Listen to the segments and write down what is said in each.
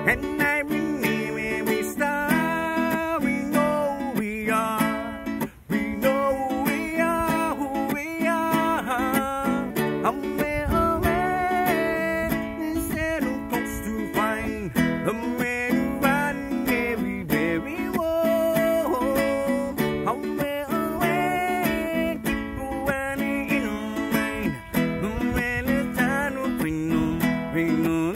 And I believe every star we know we are. We know we are who we are. I'm way away. This ain't close to find the man who ran everywhere we go. I'm way away. People running in my mind. The man is trying to bring on.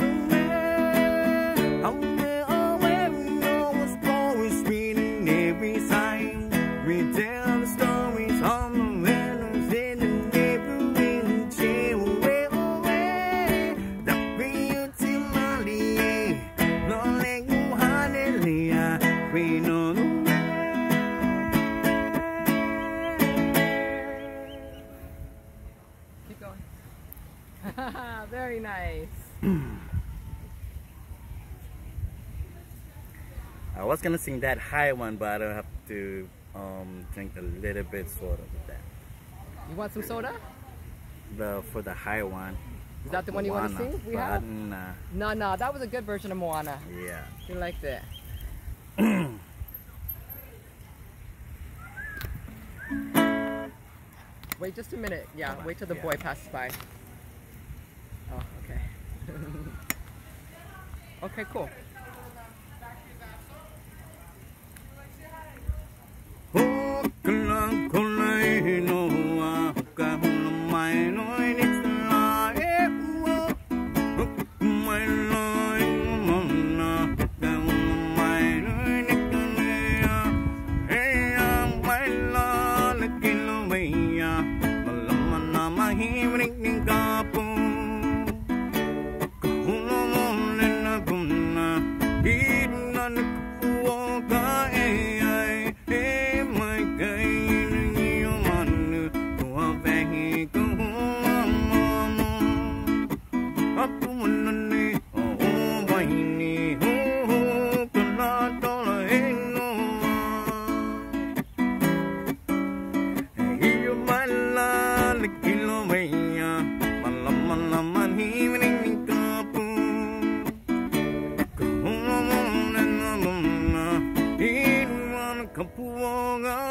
Keep going. Very nice. I was gonna sing that high one, but I have to drink a little bit soda with that. You want some soda? For the high one. Is that the one you want to sing? We have? Nah. No, that was a good version of Moana. Yeah. You liked it. Wait just a minute. Yeah, wait till the boy passes by. Oh, okay. Okay, cool. Kapua